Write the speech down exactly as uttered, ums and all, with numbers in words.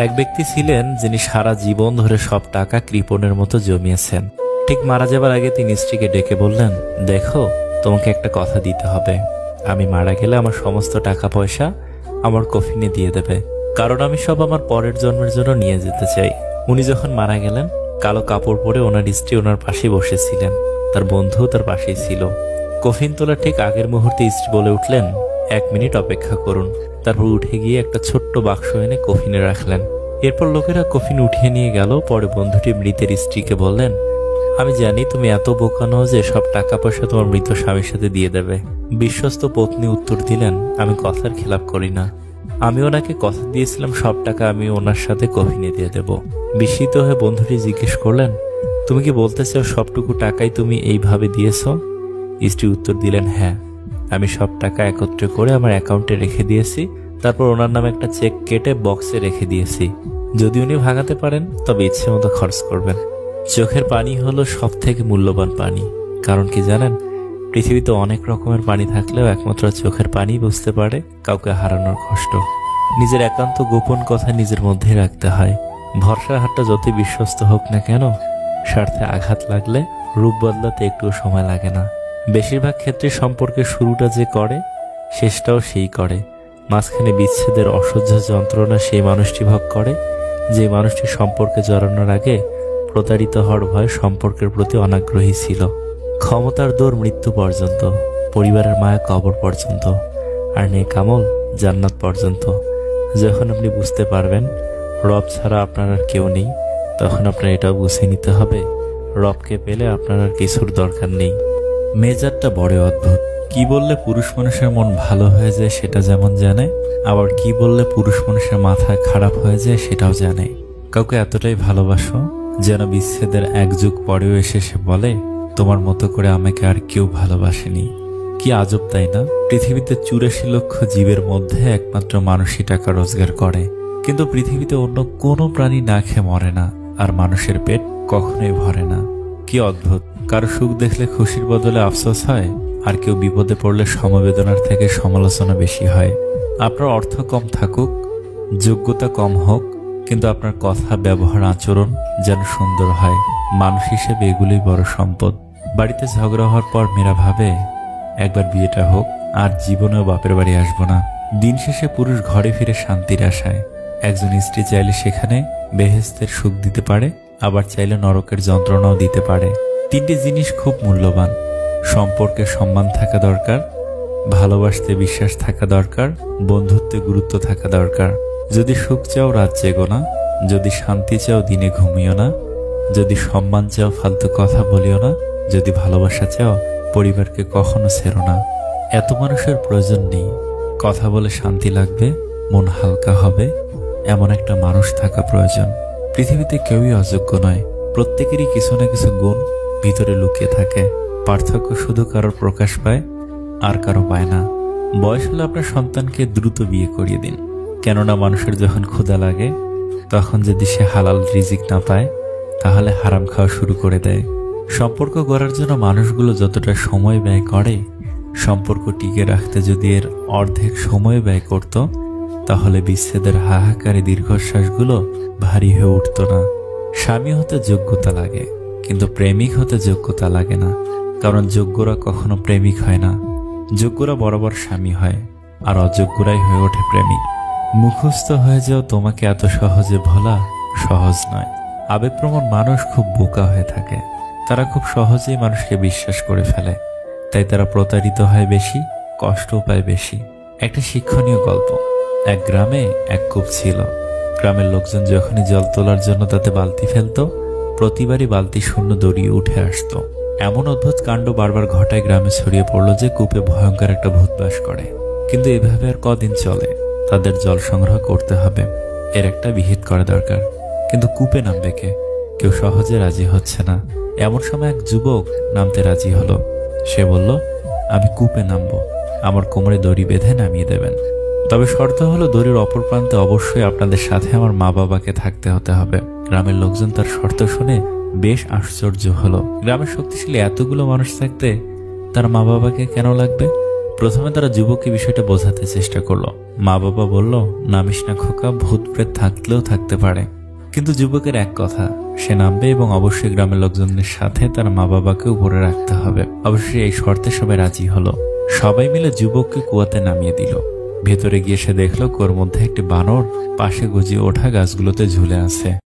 এক ব্যক্তি ছিলেন যিনি সারা জীবন ধরে সব টাকা কৃপণের মতো জমিয়েছেন। ঠিক মারা যাবার আগে তিনি স্ত্রীকে ডেকে বললেন, দেখো, তোমাকে একটা কথা দিতে হবে। আমি মারা গেলে আমার সমস্ত টাকা পয়সা আমার কফিনে দিয়ে দেবে, কারণ আমি সব আমার পরের জন্মের জন্য নিয়ে যেতে চাই। উনি যখন মারা গেলেন, কালো কাপড় পরে ওনার স্ত্রী ওনার পাশেই বসেছিলেন, তার বন্ধু তার পাশেই ছিল। কফিন তোলার ঠিক আগের মুহূর্তে স্ত্রী বলে উঠলেন, এক মিনিট অপেক্ষা করুন। তারপর উঠে গিয়ে একটা ছোট্ট বাক্স এনে কফিনে রাখলেন। এরপর লোকেরা কফিন উঠিয়ে নিয়ে গেল। পরে বন্ধুটি মৃতের স্ত্রীকে বললেন, আমি জানি তুমি এত বোকা নও যে সব টাকা পয়সা তোমার মৃত স্বামীর সাথে দিয়ে দেবে। বিশ্বস্ত পত্নী উত্তর দিলেন, আমি কথার খেলাপ করি না। আমি ওনাকে কথা দিয়েছিলাম সব টাকা আমি ওনার সাথে কফিনে দিয়ে দেব। বিস্মিত হয়ে বন্ধুটি জিজ্ঞেস করলেন, তুমি কি বলতে চাও সবটুকু টাকাই তুমি এইভাবে দিয়েছ? স্ত্রী উত্তর দিলেন, হ্যাঁ, আমি সব টাকা একত্রে করে আমার অ্যাকাউন্টে রেখে দিয়েছি। তারপর ওনার নামে একটা চেক কেটে বক্সে রেখে দিয়েছি। যদি উনি ভাগাতে পারেন তবে ইচ্ছে মতো খরচ করবেন। চোখের পানি হলো সব থেকে মূল্যবান পানি। কারণ কি জানেন, পৃথিবীতে অনেক রকমের পানি থাকলেও একমাত্র চোখের পানি বুঝতে পারে কাউকে হারানোর কষ্ট। নিজের একান্ত গোপন কথা নিজের মধ্যেই রাখতে হয়। ভরসার হাতটা যতই বিশ্বস্ত হোক না কেন, স্বার্থে আঘাত লাগলে রূপ বদলাতে একটুও সময় লাগে না। বেশিরভাগ ক্ষেত্রে সম্পর্কের শুরুটা যে করে, শেষটাও সেই করে। মাঝখানে বিচ্ছেদের অসহ্য যন্ত্রণা সেই মানুষটি ভোগ করে যে মানুষটি সম্পর্কে জড়ানোর আগে প্রতারিত হওয়ার ভয় সম্পর্কের প্রতি অনাগ্রহী ছিল। ক্ষমতার দৌড় মৃত্যু পর্যন্ত, পরিবারের মায়া কবর পর্যন্ত, আর নেক আমল জান্নাত পর্যন্ত। যখন আপনি বুঝতে পারবেন রব ছাড়া আপনার আর কেউ নেই, তখন আপনার এটাও বুঝে নিতে হবে রবকে পেলে আপনার আর কিছুর দরকার নেই। মেজাজটা বড় অদ্ভুত। কি বললে পুরুষ মানুষের মন ভালো হয়ে যায় সেটা যেমন জানে, আবার কি বললে পুরুষ মানুষের মাথা খারাপ হয়ে যায় সেটাও জানে। কাউকে এতটাই ভালোবাসো যেন বিচ্ছেদের এক যুগ পরেও এসে সে বলে, তোমার মতো করে আমাকে আর কেউ ভালোবাসেনি। কি আজব তাই না? পৃথিবীতে চুরাশি লক্ষ জীবের মধ্যে একমাত্র মানুষই টাকা রোজগার করে, কিন্তু পৃথিবীতে অন্য কোনো প্রাণী না খেয়ে মরে না, আর মানুষের পেট কখনোই ভরে না। কি অদ্ভুত! কারো সুখ দেখলে খুশির বদলে আফসোস হয়, আর কেউ বিপদে পড়লে সমবেদনার থেকে সমালোচনা বেশি হয়। আপনার অর্থ কম থাকুক, যোগ্যতা কম হোক, কিন্তু আপনার কথা, ব্যবহার, আচরণ যেন সুন্দর হয়। মানুষ হিসেবে এগুলোই বড় সম্পদ। বাড়িতে ঝগড়া হওয়ার পর মেয়েরা ভাবে, একবার বিয়েটা হোক, আর জীবনেও বাপের বাড়ি আসবো না। দিন শেষে পুরুষ ঘরে ফিরে শান্তির আশায়। একজন স্ত্রী চাইলে সেখানে বেহেশতের সুখ দিতে পারে, আবার চাইলে নরকের যন্ত্রণাও দিতে পারে। তিনটি জিনিস খুব মূল্যবান। সম্পর্কে সম্মান থাকা দরকার, ভালোবাসতে বিশ্বাস থাকা দরকার, বন্ধুত্বে গুরুত্ব থাকা দরকার। যদি সুখ চাও রাত জেগো না, যদি শান্তি চাও দিনে ঘুমিও না, যদি সম্মান চাও ফালতু কথা বলিও না, যদি ভালোবাসা চাও পরিবারকে কখনো ছেড়ো না। এত মানুষের প্রয়োজন নেই। কথা বলে শান্তি লাগবে, মন হালকা হবে, এমন একটা মানুষ থাকা প্রয়োজন। পৃথিবীতে কেউই অযোগ্য নয়, প্রত্যেকেরই কিছু না কিছু গুণ ভিতরে লুকিয়ে থাকে। পার্থক্য শুধু কারোর প্রকাশ পায় আর কারো পায় না। বয়স হলে আপনার সন্তানকে দ্রুত বিয়ে করিয়ে দিন, কেননা মানুষের যখন ক্ষুধা লাগে তখন যদি সে হালাল রিজিক না পায় তাহলে হারাম খাওয়া শুরু করে দেয়। সম্পর্ক গড়ার জন্য মানুষগুলো যতটা সময় ব্যয় করে, সম্পর্ক টিকে রাখতে যদি এর অর্ধেক সময় ব্যয় করত, তাহলে বিচ্ছেদের হাহাকারে দীর্ঘশ্বাসগুলো ভারী হয়ে উঠত না। স্বামী হতে যোগ্যতা লাগে, কিন্তু প্রেমিক হতে যোগ্যতা লাগে না। কারণ যোগ্যরা কখনো প্রেমিক হয় না, যোগ্যরা বরাবর স্বামী হয়, আর অযোগ্যরাই হয়ে ওঠে প্রেমিক। মুখস্থ হয়ে যাও তোমাকে এত সহজে ভোলা সহজ নয়। আবেগপ্রবণ মানুষ খুব বোকা হয়ে থাকে। তারা খুব সহজেই মানুষকে বিশ্বাস করে ফেলে, তাই তারা প্রতারিত হয় বেশি, কষ্টও পায় বেশি। একটা শিক্ষণীয় গল্প। এক গ্রামে এক কূপ ছিল। গ্রামের লোকজন যখনই জল তোলার জন্য তাতে বালতি ফেলত, প্রতিবারই বালতি শূন্য দড়িয়ে উঠে আসতো। এমন অদ্ভুত কাণ্ড বারবার ঘটায় গ্রামে ছড়িয়ে পড়ল যে কূপে ভয়ঙ্কর একটা ভূত বাস করে। কিন্তু এভাবে আর কদিন চলে? তাদের জল সংগ্রহ করতে হবে, এর একটা বিহিত করা দরকার। কিন্তু কূপে নামবে কে? কেউ সহজে রাজি হচ্ছে না। এমন সময় এক যুবক নামতে রাজি হলো। সে বলল, আমি কূপে নামবো, আমার কোমরে দড়ি বেঁধে নামিয়ে দেবেন। তবে শর্ত হলো দড়ির অপর প্রান্তে অবশ্যই আপনাদের সাথে আমার মা বাবাকে থাকতে হতে হবে। গ্রামের লোকজন তার শর্ত শুনে বেশ আশ্চর্য হলো। গ্রামের শক্তিশালী এতগুলো মানুষ থাকতে তার মা বাবাকে কেন লাগবে? প্রথমে তারা যুবককে বিষয়টা বোঝাতে চেষ্টা করলো। মা বাবা বলল, নামিস না খোকা, ভূত প্রেত থাকলেও থাকতে পারে। কিন্তু যুবকের এক কথা, সে নামবে এবং অবশ্যই গ্রামের লোকজনের সাথে তার মা বাবাকে উপরে রাখতে হবে। অবশ্যই এই শর্তে সবাই রাজি হলো। সবাই মিলে যুবককে কুয়াতে নামিয়ে দিল। ভেতরে গিয়ে সে দেখলো কুয়োর মধ্যে একটি বানর পাশে গজিয়ে ওঠা গাছগুলোতে ঝুলে আছে।